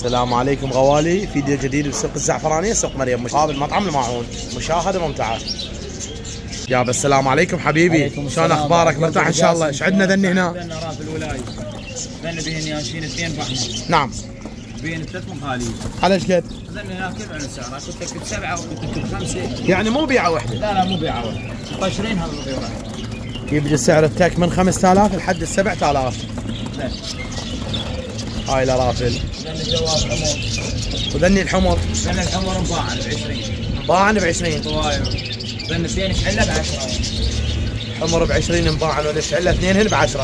السلام عليكم غوالي، فيديو جديد بسوق الزعفرانية سوق مريم مقابل مطعم الماعون. مشاهدة ممتعة. يابا السلام عليكم حبيبي، شلون اخبارك؟ مرتاح ان شاء الله؟ ايش عندنا ذني هنا؟ عندنا راف الولاية، ذني بين ياشين اثنين فحمة. نعم. بين ثلاث مخاليف. على ايش قد؟ ذني هناك كيف عن السعر؟ كنت لك بسبعة وكنت لك بخمسة. يعني مو بيعة واحدة؟ لا مو بيعة واحدة. 26 هذا الغيرة. يبدأ سعر التك من 5000 لحد 7000. لا. هاي الارافل. ذني جواب حمر. وذني الحمر. ذني الحمر مباعن ب20. باعن ب20. طواير. ذني اثنين شعلة ب10. حمر ب20 مباعن ونشعله اثنين ب10.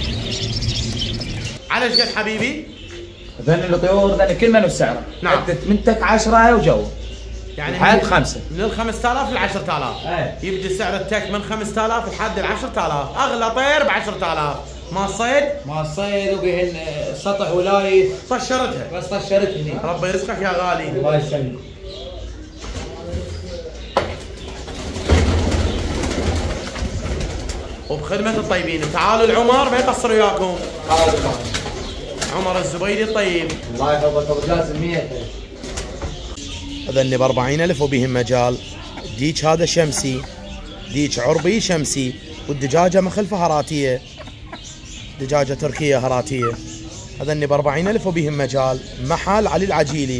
على ايش قد حبيبي؟ ذني الطيور ذني كل منو بسعره. نعم. من تك 10 وجو. يعني لحد 5. من ال 5000 ل 10000. ايه. يبدأ سعر التك من 5000 لحد ال 10000. اغلى طير ب 10000. ما الصيد؟ ما الصيد وبهن سطح ولايف. طشرتها. بس طشرت هني. ربي يرزقك يا غالي. الله يسلمك. وبخدمة الطيبين. تعالوا العمر ما يقصر وياكم. عمر الزبيدي الطيب. الله يحفظك ابو جاسم 100. اذني ب 40000 وبهم مجال. ديك هذا شمسي، ديك عربي شمسي، والدجاجة من خلفه هراتية، دجاجة تركية هراتية. اذني ب 40000 وبهم مجال. محل علي العجيلي.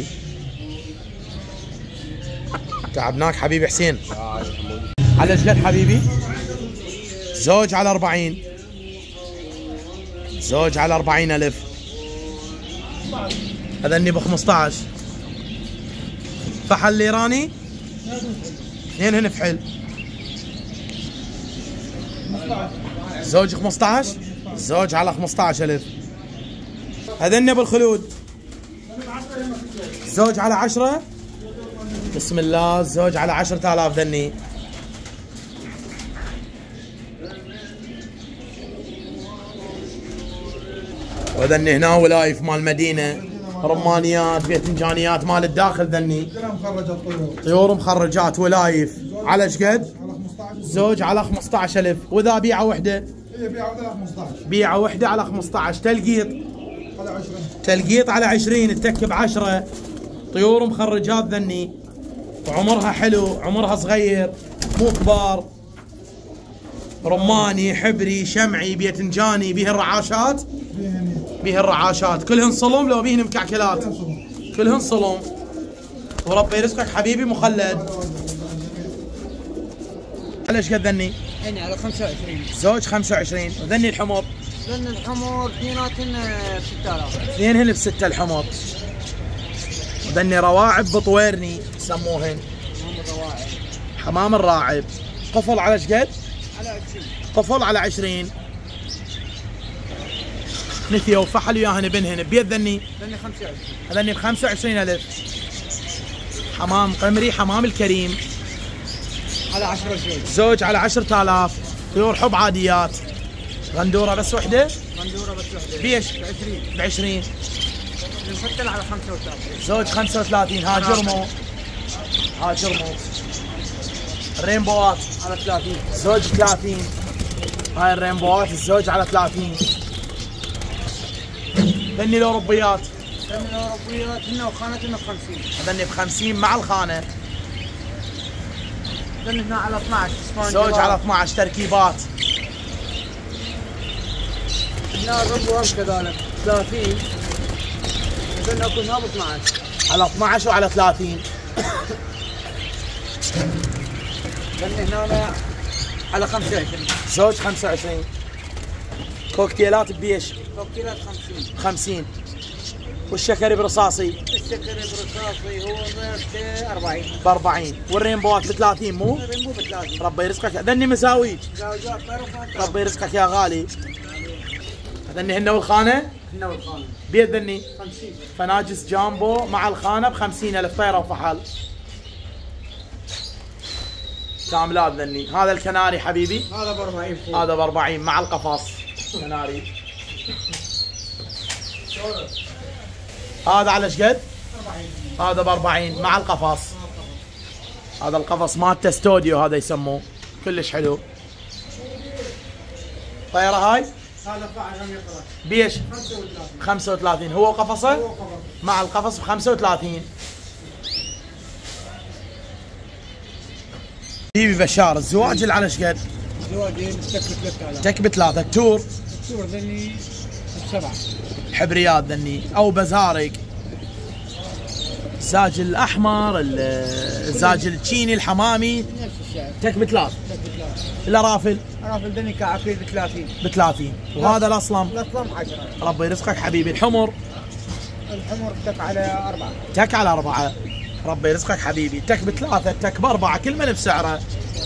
تعبناك حبيبي حسين. على ايش قد حبيبي؟ زوج على 40. زوج على 40000. اذني ب 15. فحل الايراني اثنين هن فحل. زوج 15. زوج على 15000. هذني ابو الخلود. زوج على 10. بسم الله. زوج على 10000 ذني. وذني هنا ولايف مال المدينة، رمانيات بيتنجانيات مال الداخل ذني. مخرجات طيور مخرجات ولايف. على ايش قد؟ زوج على 15000. واذا بيعة وحدة؟ هي بيعة وحدة على 15. بيعة وحدة على 15. تلقيط على 20. تلقيط على 20. التك ب10. طيور مخرجات ذني، وعمرها حلو، عمرها صغير مو كبار. رماني، حبري، شمعي، بيتنجاني. بيه الرعاشات؟ بيه الرعاشات. كلهن صلم لو بيهن مكعكلات؟ كلهن صلم. وربي يرزقك حبيبي مخلد. على ايش قد ذني؟ هني على 25. زوج 25. وذني الحمر؟ ذن الحمر اثنيناتن ب 6000. اثنين هن ب6 الحمر. وذني رواعب بطويرني يسموهن. حمام الراعب. قفل على ايش قد؟ على 20. قفل على 20. نثيو وفحل وياهن بنهن. بيد ذني؟ ذن 25. هذني ب 25000. حمام قمري، حمام الكريم. على 10 زوج. زوج على 10000. طيور حب عاديات. غندوره بس وحده؟ غندوره بس وحده. بيش؟ ب 20. ب 20. نفتل على 35. زوج 35. هاجرمو. هاجرمو. الرينبوات على 30. زوج 30. هاي الرينبوات الزوج على 30. ذني الاوروبيات؟ ذن الاوروبيات هن وخانتنا ب 50. هذني ب 50 مع الخانه. ذن هنا على 12. زوج على 12 تركيبات. هنا الربو هم كذلك 30. ذن اكو هنا ب 12. على 12 وعلى 30. ذن هنا على 25. زوج 25. كوكتيلات ببيش؟ كوكتيلات 50. 50. والشكري برصاصي؟ الشكر برصاصي هو ب 40. ب 40. والرينبوات ب 30 مو؟ الرينبو ب 30. ربي يرزقك. ذني مساويج. زوجات طرفات. ربي يرزقك يا غالي. ذني هن والخانه؟ هنا والخانه. بيد ذني؟ 50. فناجس جامبو مع الخانه ب 50000 طيره وفحل. كاملات ذني. هذا الكناري حبيبي؟ هذا ب 40 فوق. هذا ب 40 مع القفص. كناري. هذا على ايش قد؟ 40. هذا ب 40 مع القفص. هذا القفص مالته استوديو هذا يسموه. كلش حلو. طيرة هاي؟ هذا فاعل هم يقرأ بيش 35. 35 هو قفصه؟ هو قفص. مع القفص ب 35. حبيبي بشار الزواج على ايش قد؟ زواجين تكبت 3000. تكبت 3 التور الصور ذني ب7. حبريات ذني او بزارق. الزاج الاحمر، الزاج التشيني، الحمامي نفس السعر تكبت 3. تكبت 3. الارافل رافل ذني كعقيل ب 30. ب 30. وهذا الاصلم الأصلم 10. ربي يرزقك حبيبي. الحمر الحمر تك على 4. تك على 4. ربي يرزقك حبيبي. تك ب3 تك ب4 كل من بسعره.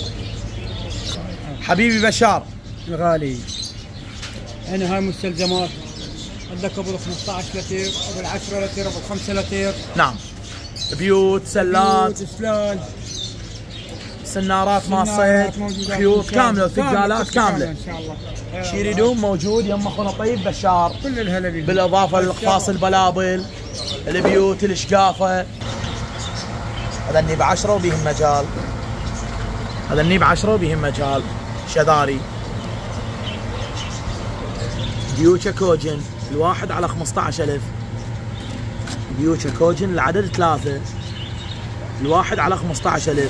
حبيبي بشار الغالي انا هاي مستلزمات عندك ابو 15 لتر، ابو 10 لتر، ابو 5 لتر، نعم بيوت، سلات، سلال، سنارات مال صيد، خيوط كامله وثقالات كامله. ان شاء الله. شيريدوم موجود يم اخونا طيب بشار، كل الهلا بيه. بالاضافه للاقفاص البلابل، البيوت، الاشقافه. هذا الني ب10 وبيهم مجال. هذا الني ب10 وبيهم مجال. شذاري ديوتشا كوجن الواحد على 15000. ديوتشا كوجن العدد 3 الواحد على 15000.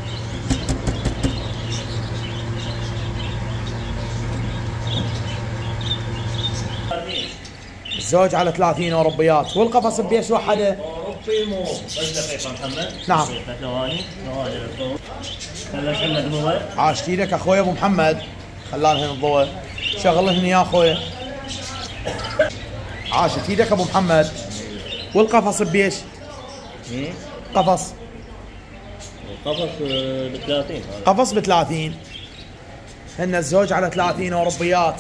الزوج على 30 اوروبيات والقفص بيش وحده. اوروبي مو بس دقيقه محمد. نعم. ثواني خلي محمد هو. عاش ايدك اخوي ابو محمد. خلان هنا الضوء شغل هنا يا اخوي. عاشت ايدك ابو محمد. والقفص بيش؟ قفص قفص ب 30. قفص ب 30. هن الزوج على 30 اوروبيات.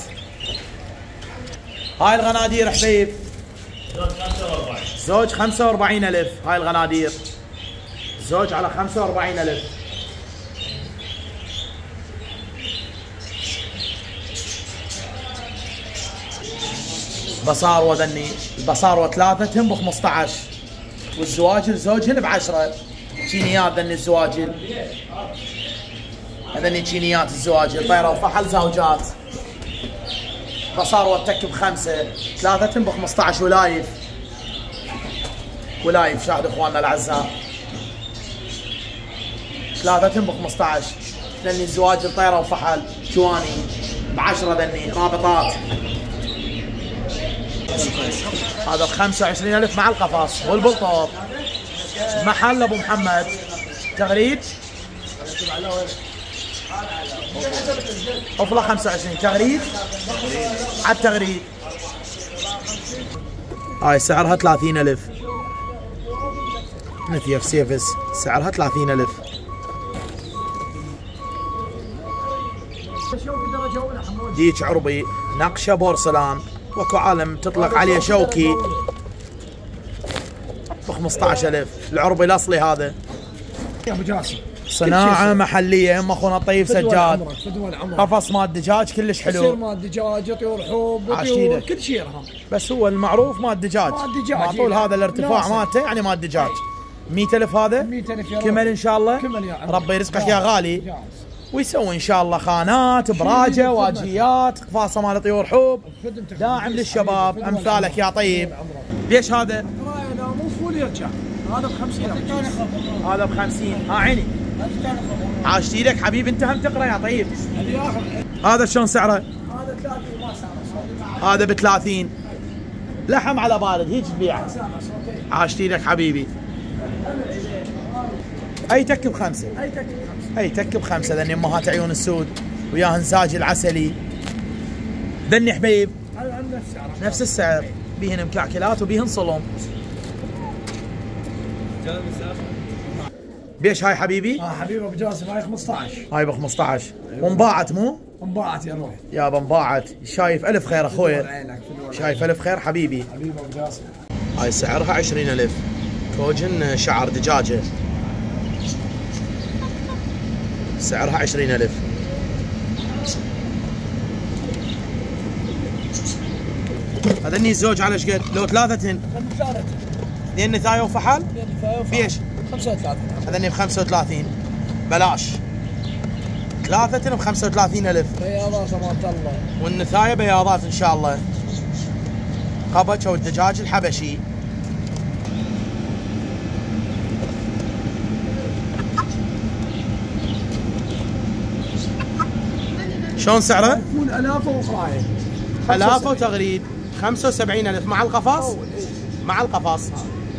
هاي الغنادير حبيب زوج 45,000. هاي الغنادير زوج على 45,000. بصاروة ذني البصاروة 3 تهم ب 15. والزواجل زوجهن ب10. تشينيات ذني الزواجل. هذني تشينيات الزواجل طيرة وفحل زوجات. بصاروة تك ب5. 3 تهم ب 15. ولايف ولايف شاهد اخواننا الاعزاء. 3 تهم ب 15. ذني الزواجل طيرة وفحل جواني ب10. ذني رابطات. هذا ب 25,000 مع القفص والبلطوط. محل ابو محمد. تغريد افضل 25 تغريد على التغريد. هاي سعرها 30,000. نثيف سيفس سعرها 30,000. ديك عربي نقشه بورسلان وكو عالم تطلق عليه شوكي ب 15,000. العربي الاصلي هذا يا ابو جاسم صناعه محليه. ام اخونا طيب سجاد. فدوى العمر قفص مال دجاج كلش يصير حلو. مال دجاج يطير حب عشيدة. وطيور كل شيء رهم. بس هو المعروف مال دجاج. مال دجاج، مع طول إيه. هذا الارتفاع ناصر. مالته يعني مال دجاج. 100,000 هذا 100,000 يا كمل ان شاء الله. كمل يا عمر. ربي يرزقك يا غالي. جاهز. ويسوي ان شاء الله خانات براجه واجيات قفاصه مال طيور حوب. خدمتك داعم للشباب فدوى امثالك يا طيب. ليش هذا؟ انا مو فول يرجع هذا ب 50. هذا ب 50. ها عيني عاشت ايدك حبيبي. انت هم تقرا يا طيب. هذا شلون سعره؟ هذا 30 ما سعره. هذا ب 30. لحم على بارد هيك تبيعه. عاشت ايدك حبيبي. اي تك ب5. اي تك ب5. ذني امهات عيون السود وياهن زاج العسلي. ذني حبيب نفس السعر. بيهن مكعكلات وبيهن صلم. بيش هاي حبيبي؟ حبيبي ابو جاسم هاي 15. هاي ب 15 وانباعت مو؟ انباعت يا روحي. يابا انباعت. شايف الف خير اخويا. عينك شايف الف خير حبيبي. حبيبي ابو جاسم. هاي سعرها 20,000. كوجن شعر دجاجه سعرها 20,000. هذا الني الزوج على ايش قد؟ لو 3 اثنين نثاية وفحل؟ بيش؟ 35. هذا الني ب 35 بلاش. ثلاثة ب 35,000. بياضات تبارك الله. والنثاية بياضات ان شاء الله. قبج او الدجاج الحبشي. شلون سعره؟ يكون الافه وقرايه. الافه وتغريد 75,000 مع القفص؟ مع القفص.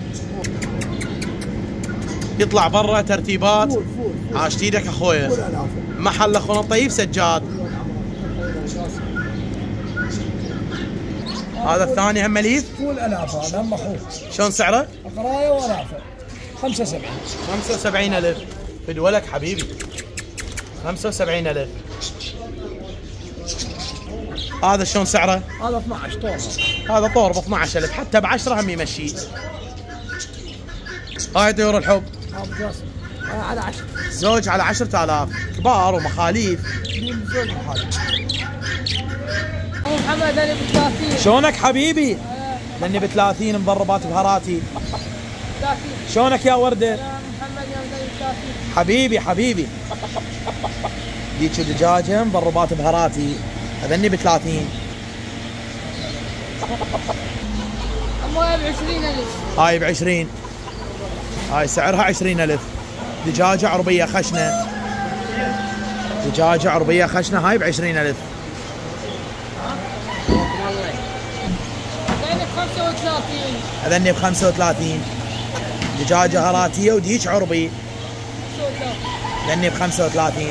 يطلع برا ترتيبات. عاشت ايدك اخويا. محل اخونا الطيب سجاد. هذا الثاني هم مليف. فول الافه هذا هم اخوه. شلون سعره؟ قرايه والافه 75. 75,000 فدولك حبيبي. 75,000. هذا شلون سعره؟ هذا 12 طور. هذا طور ب 12,000 حتى ب 10 هم يمشي. هاي طيور الحب. على 10. زوج على 10,000 كبار ومخاليف. ابو محمد انا ب 30. شلونك حبيبي؟ لاني ب 30 مضربات بهاراتي. 30. شلونك يا ورده؟ يا محمد يا ب 30. حبيبي حبيبي. ديك دجاجه مضربات بهاراتي. هذني ب 30. امها ب 20,000. هاي ب 20. هاي سعرها 20,000. دجاجه عربيه خشنه. دجاجه عربيه خشنه هاي ب 20,000. يعني ب 35. هذني ب 35. دجاجه هراتيه وديك عربي. هذني ب 35.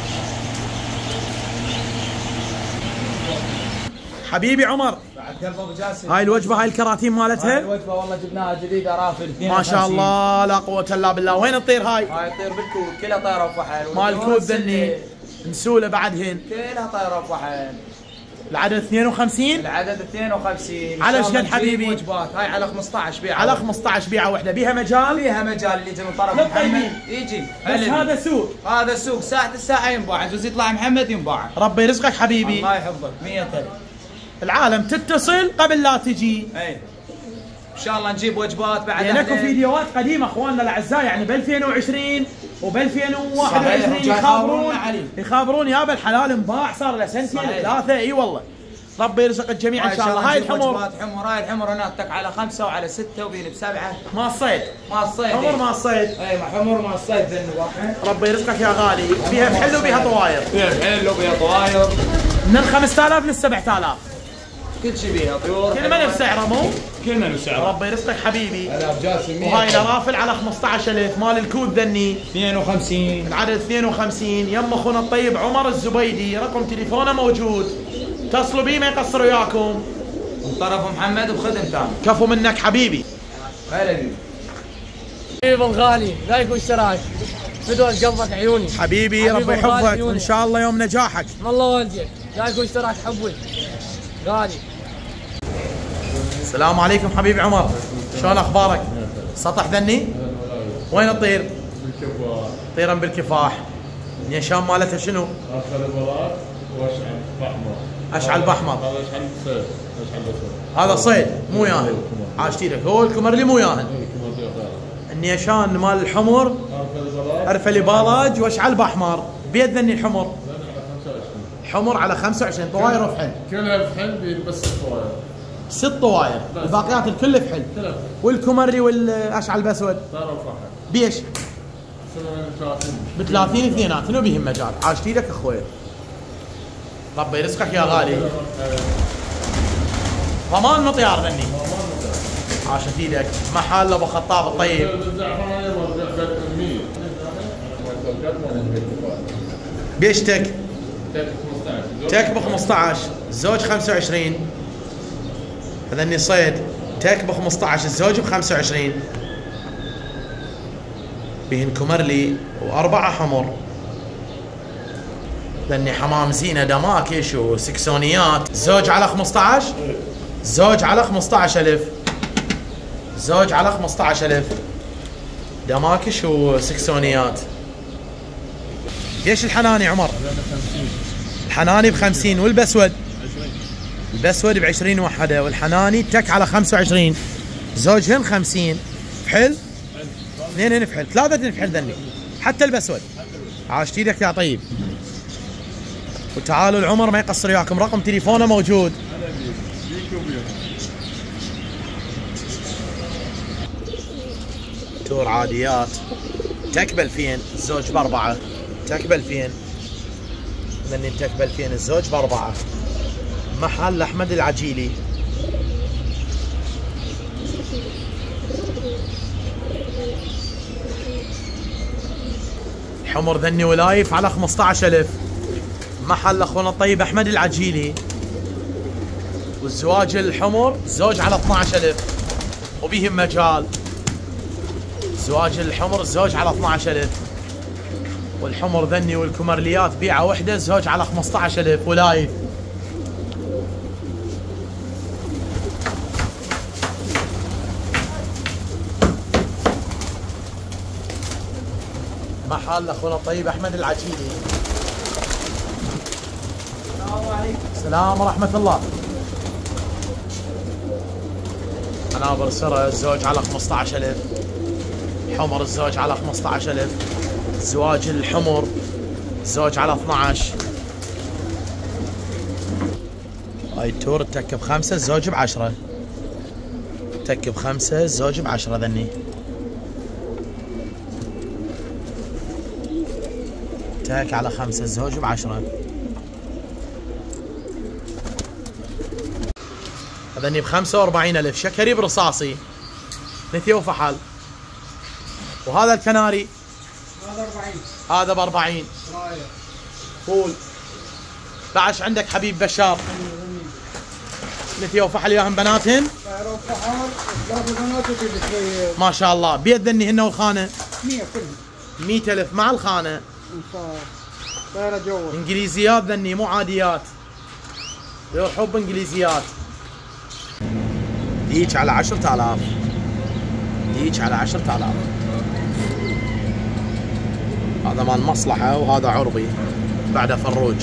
حبيبي عمر. بعد قلب ابو جاسم. هاي الوجبه هاي الكراتين مالتها. الوجبه والله جبناها جديده رافل. ما شاء الله لا قوه الا بالله. وين تطير هاي؟ هاي تطير بالكود كلها طايره وفحل. مال الكود ذني نسوله بعدهن. كلها طايره وفحل. العدد 52. العدد 52. على شقد حبيبي؟ وجبات هاي على 15 بيعه. على 15 بيعه واحده بيها مجال. فيها مجال اللي يجي من طرف للطيبين. محمد يجي. بس هذا سوق. هذا سوق ساعة الساعة ينباع، يجوز يطلع محمد ينباع. ربي يرزقك حبيبي. الله يحفظك 100 طريق. العالم تتصل قبل لا تجي. اي ان شاء الله نجيب وجبات بعد. يعني اكو فيديوهات قديمه اخواننا الاعزاء يعني ب 2020 وب 2021 يخابرون يابا الحلال انباع صار له سنتين ثلاثه. اي والله. ربي يرزق الجميع ان شاء الله. هاي الحمر. وجبات حمر. هاي الحمر هناك تك على 5 وعلى 6 وبين ب7. ما الصيد. ما الصيد. حمر ما الصيد. اي حمر ما الصيد ذن واحد. ربي يرزقك يا غالي. فيها بحل وبيها طواير. فيها بحل وبيها طواير. من 5000 لل 7000. كل شيء بيها طيور. كل من بسعره مو؟ كل من بسعره. ربي يرزقك حبيبي. هلا بجاسم. وهاي الرافل على 15,000 مال الكود ذني 52. العدد 52. يم اخونا الطيب عمر الزبيدي رقم تليفونه موجود. اتصلوا بيه ما يقصر وياكم. من طرف محمد وبخدمته. كفو منك حبيبي. هلا بيك. حبيبي الغالي لايك واشتراك. فدوة قلبك عيوني. حبيبي ربي يحفظك وان شاء الله يوم نجاحك. والله والديك لايك واشتراك حبوي غالي. السلام عليكم حبيبي عمر. شلون اخبارك؟ سطح ذني؟ وين تطير؟ بالكفاح. طيرا بالكفاح. النيشان مالتها شنو؟ اخر البلاط واشعل باحمر. اشعل باحمر. هذا اشعل صيد. اشعل بصر. هذا صيد مو ياهل. عاشتي لك هو الكمرلي مو ياهل. النيشان مال الحمر ارفلي بالاج واشعل باحمر. بيد ذني الحمر. حمر على 25 طواير وفحل. كلها بحل بس الطواير. 6 طواير الباقيات الكل فحل. والكمري والاشعل باسود. صاروا فحل. بيش؟ ب 30 30 اثنيناتن وبيهم مجال. عاشتي لك اخوي. ربي يرزقك يا غالي. ضمان مطيار ذني. عاشت ايدك. محل ابو خطاب الطيب. بيشتك؟ تك ب 15 الزوج 25. هذني صيد تك ب 15 الزوج ب 25. بهن كمرلي واربعه حمر. ذني حمام زينه دماكش وسكسونيات. زوج على 15. زوج على 15,000. زوج على 15,000 دماكش وسكسونيات. ايش الحناني عمر؟ الحناني ب 50 والبسود؟ البسود ب 20 وحده والحناني تك على 25. زوجهن 50. فحل؟ اثنين فحل، ثلاثة فحل ذني حتى البسود. عاشت ايدك يا طيب. وتعالوا العمر ما يقصر وياكم، رقم تليفونه موجود. تور عاديات تكبل 2000 الزوج ب4، تكبل 2000 ذني تكبل 2000 الزوج ب4. محل احمد العجيلي. حمر ذني ولايف على 15000. محل اخونا الطيب احمد العجيلي. والزواج الحمر زوج على 12000 وبيهم مجال. زواج الحمر الزوج على 12000. والحمر ذني والكمرليات بيعه وحده زوج على 15000 ولايف. محل اخونا الطيب احمد العجيلي. السلام عليكم. السلام ورحمة الله. حنابر سرة الزوج على 15000. حمر الزوج على 15000. زواج الحمر الزوج على 12. هاي التور تك ب5 الزوج ب10. تك ب5 الزوج ب10 ذني. تك على 5 الزوج ب10. هذني ب45000 شكري برصاصي نثي وفحل. وهذا الكناري هذا 40. هذا ب40. فول. بعش عندك حبيب بشار نثي وفحل وياهم بناتهن ما شاء الله. بيد ذني هن والخانه 100 كلهم 100,000 مع الخانه. طايره جوا انجليزيات ذني مو عاديات. دور حب انجليزيات. ديك على 10,000. ديك على 10,000. هذا مال مصلحة وهذا عربي بعده فروج.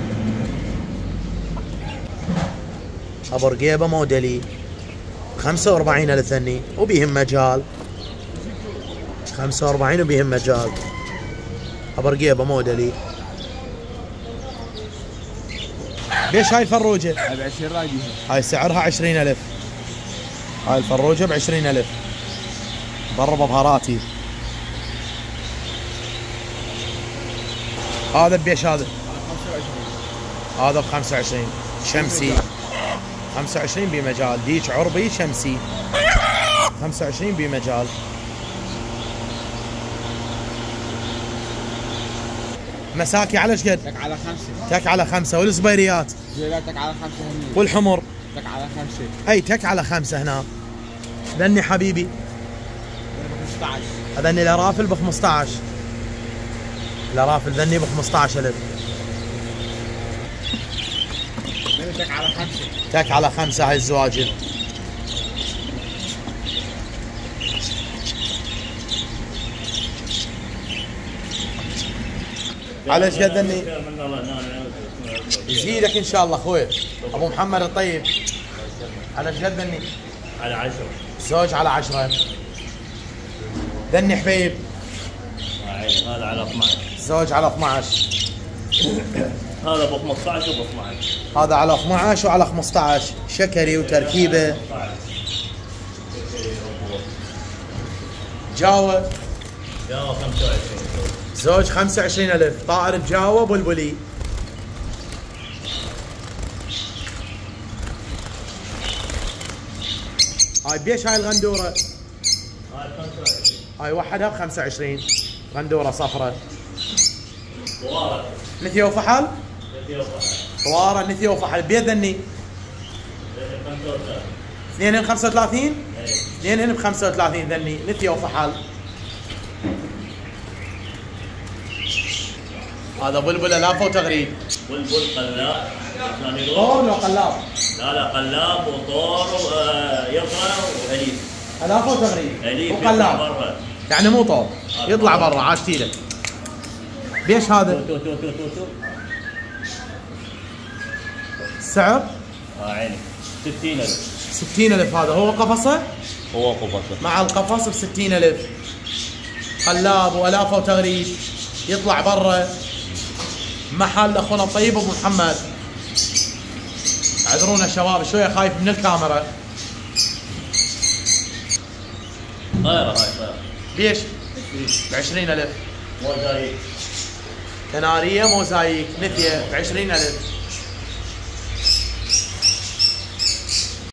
ابو رقيبه موديلي 45,000 ثني وبيهم مجال. 45 وبيهم مجال. ابو رقيبه موديلي. ليش هاي الفروجه؟ ب 20 راجيها. هاي سعرها 20,000. هاي الفروجه ب 20,000. ضربه بهاراتي. هذا بيش هذا؟ هذا ب 25 شمسي. 25 بمجال. ديك عربي شمسي 25 بمجال. مساكي على شقد؟ تك على 5. تك على 5. والزبيريات؟ زيلاتك على 5 هني. والحمر؟ تك على 5. اي تك على 5 هنا. ذني حبيبي 15. هذني الارافل ب 15. الارافل ذني ب 15,000. تك على 5. تك على 5 هاي الزواجل. على ايش قد ذني؟ يزيدك ان شاء الله اخوي ابو محمد الطيب. على ايش قد ذني؟ على 10. زوج على 10. ذني حبيب هذا على 12. زوج على 12. هذا ب 15 وب 12. هذا على 12 وعلى 15 شكري وتركيبه. جاوة جاوة 25. زوج 25,000. طائر بجاوة بلبلي. هاي بيش هاي الغندورة؟ هاي 25. هاي وحدها ب 25. غندورة صفرة. طوارة. نثية وفحل؟ نثية وفحل. طوارة نثية وفحل. بيد ذني؟ 35. 2 35؟ 2 ب 35 ذني نثية وفحل. هذا بلبل الافه وتغريد. بلبل قلاب. طور ولا قلاب؟ لا قلاب وطور ويطلع وأليف. الافه وتغريد. أليف وقلاب. يعني مو طور. يطلع برا عاشتيله. بيش هذا؟ تو. السعر؟ عيني 60,000. 60,000 هذا هو قفصه؟ هو قفصه. مع القفص ب 60,000. قلاب والافه وتغريد. يطلع برا محل اخونا الطيب ابو محمد. اعذرونا شباب شويه خايف من الكاميرا. طايره هاي طايره بيش؟ ب 20,000. موزايك كناريه موزايك نثيه ب 20,000.